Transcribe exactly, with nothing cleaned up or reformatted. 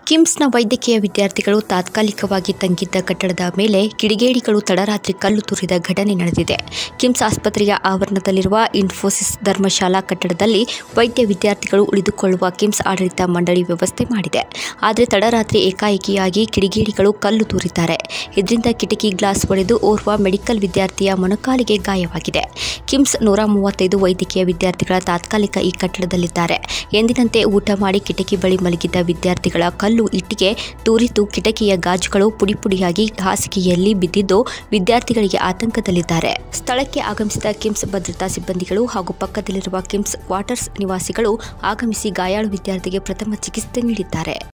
ಕಿಮ್ಸ್ನ ವೈದ್ಯಕೀಯ ವಿದ್ಯಾರ್ಥಿಗಳು ತಾತ್ಕಾಲಿಕವಾಗಿ ತಂಗಿದ್ದ ಕಟ್ಟಡದ ಮೇಲೆ ಕಿಡಿಗೇಡಿಗಳು ತಡರಾತ್ರಿ ಕಲ್ಲು ತೂರಿದ ಘಟನೆ ನಡೆದಿದೆ. ಕಿಮ್ಸ್ ಆಸ್ಪತ್ರೆಯ ಆವರಣದಲ್ಲಿರುವ ಇನ್ಫೋಸಿಸ್ ಧರ್ಮಶಾಲಾ ಕಟ್ಟಡದಲ್ಲಿ ವೈದ್ಯ ವಿದ್ಯಾರ್ಥಿಗಳು ಉಳಿದುಕೊಳ್ಳುವ ಕಿಮ್ಸ್ ಆಡಳಿತ ಮಂಡಳಿ ವ್ಯವಸ್ಥೆ ಮಾಡಿದೆ. ಆದರೆ ತಡರಾತ್ರಿ ಏಕಾಏಕಿಯಾಗಿ ಕಿಡಿಗೇಡಿಗಳು ಕಲ್ಲು ತೂರಿದ್ದಾರೆ. ಇದರಿಂದ ಕಿಟಕಿ ಗ್ಲಾಸ್ ಒಡೆದು ಓರ್ವ ಮೆಡಿಕಲ್ ವಿದ್ಯಾರ್ಥಿಯ ಮೊಣಕಾಲಿಗೆ ಗಾಯವಾಗಿದೆ. ಕಿಮ್ಸ್ ನೂರ ಮೂವತ್ತೈದು ವೈದ್ಯಕೀಯ ವಿದ್ಯಾರ್ಥಿಗಳ ತಾತ್ಕಾಲಿಕ ಈ ಕಟ್ಟಡದಲ್ಲಿದ್ದಾರೆ. ಎಂದಿನಂತೆ ಊಟ ಮಾಡಿ ಕಿಟಕಿ ಬಳಿ ಮಲಗಿದ್ದ ವಿದ್ಯಾರ್ಥಿಗಳ ಕಲ್ಲು ಇಟ್ಟಿಗೆ ತೂರಿತು. ಕಿಟಕಿಯ ಗಾಜುಗಳು ಪುಡಿಪುಡಿಯಾಗಿ ಹಾಸಿಗೆಯಲ್ಲಿ ಬಿದ್ದಿದ್ದು ವಿದ್ಯಾರ್ಥಿಗಳಿಗೆ ಆತಂಕದಲ್ಲಿದ್ದಾರೆ. ಸ್ಥಳಕ್ಕೆ ಆಗಮಿಸಿದ ಕಿಮ್ಸ್ ಭದ್ರತಾ ಸಿಬ್ಬಂದಿಗಳು ಹಾಗೂ ಪಕ್ಕದಲ್ಲಿರುವ ಕಿಮ್ಸ್ ಕ್ವಾರ್ಟರ್ಸ್ ನಿವಾಸಿಗಳು ಆಗಮಿಸಿ ಗಾಯಾಳು ವಿದ್ಯಾರ್ಥಿಗೆ ಪ್ರಥಮ ಚಿಕಿತ್ಸೆ ನೀಡಿದ್ದಾರೆ.